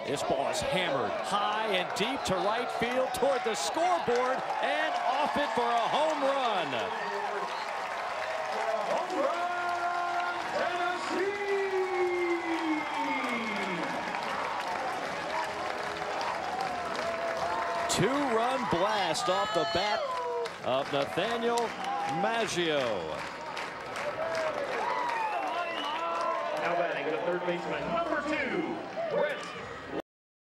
This ball is hammered high and deep to right field toward the scoreboard and off it for a home run. Home run, Tennessee! Two-run blast off the bat of Nathaniel Maggio. Now batting the third baseman, number 2, Brent.